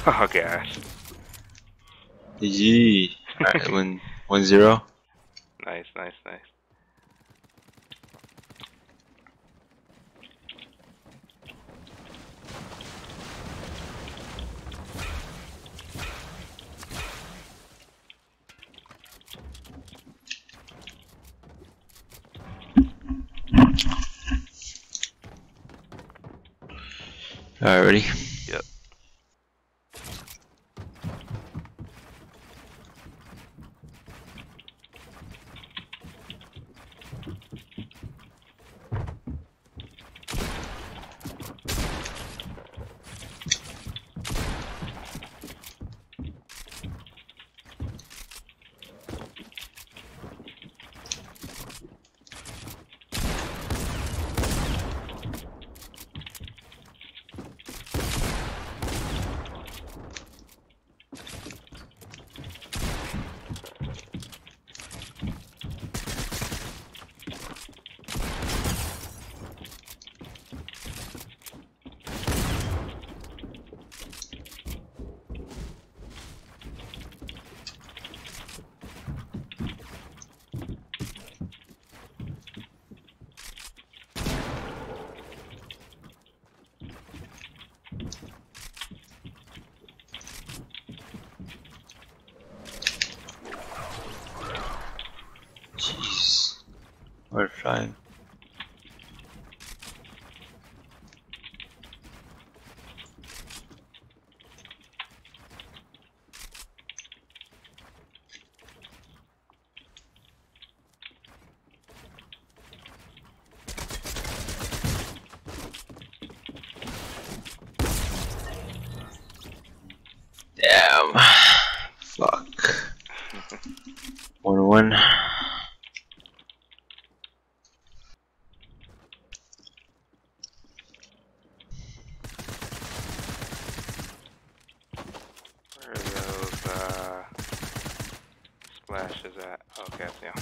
Oh gosh. GG. Alright, 1-0. Nice, nice, nice. Alright, ready? Yep. Jeez. We're flying. Damn. Fuck. 1-1. Where are those splashes at? Okay, I see 'em.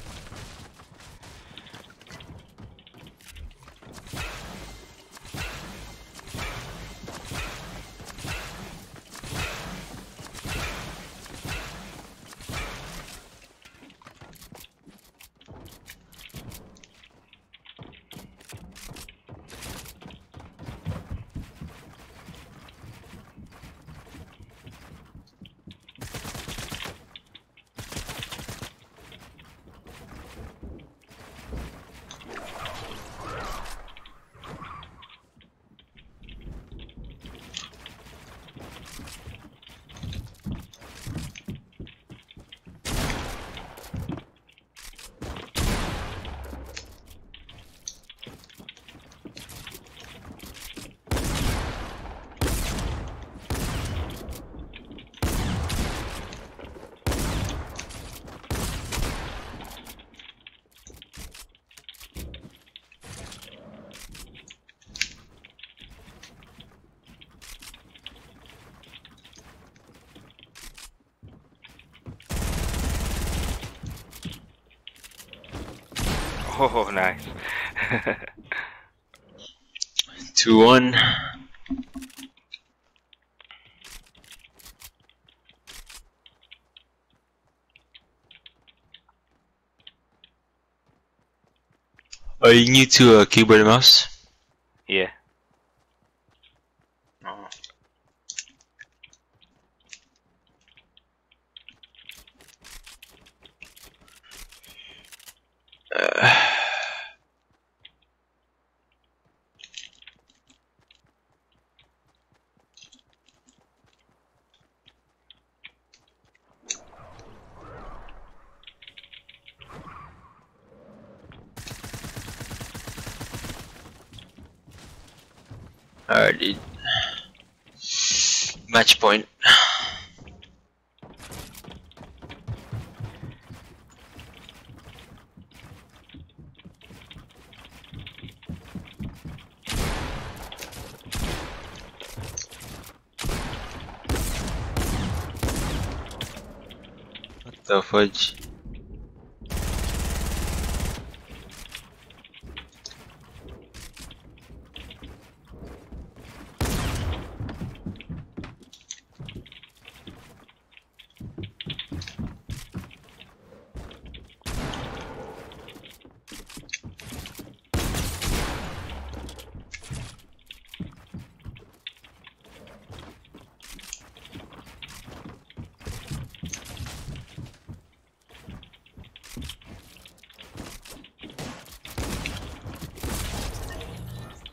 Oh, nice. 2-1. Are you new to keyboard and mouse? Yeah. Oh. Alright, dude. Match point. What the fudge?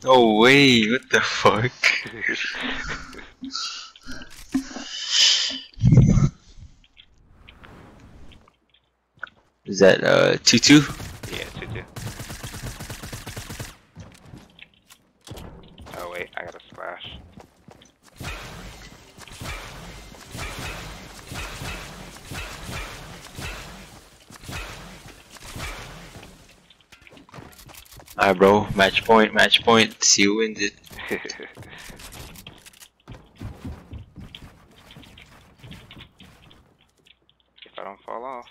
No way, what the fuck? Is that 2-2? Yeah, 2-2. Oh wait, I got a splash. Alright bro, match point, see who wins it. If I don't fall off.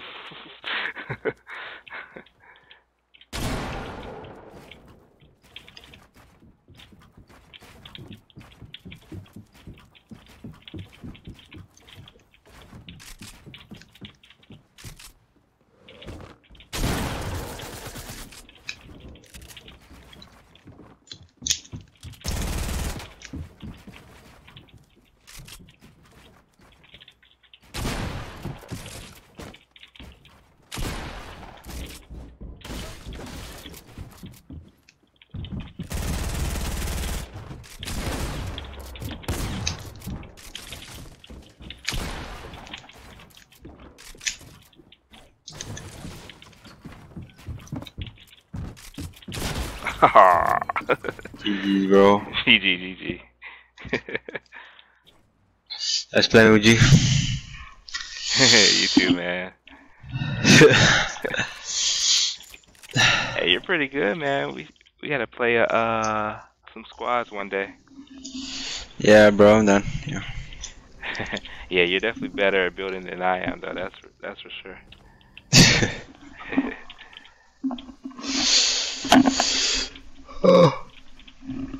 GG bro. GG. Nice playing with you. You too, man. Hey, you're pretty good, man. We gotta play some squads one day. Yeah bro, I'm done. Yeah. Yeah, you're definitely better at building than I am, though. That's for sure. Oh.